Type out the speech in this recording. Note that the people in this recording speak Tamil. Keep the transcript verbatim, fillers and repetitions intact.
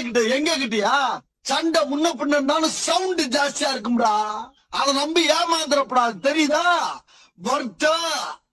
கிட்ட எங்க கிட்டயா சண்டை முன்ன பின்னாலும் சவுண்ட் ஜாஸ்தியா இருக்கும்டா. அதை நம்பி ஏமாந்துடப்படாது தெரியுதா? வர்த்தா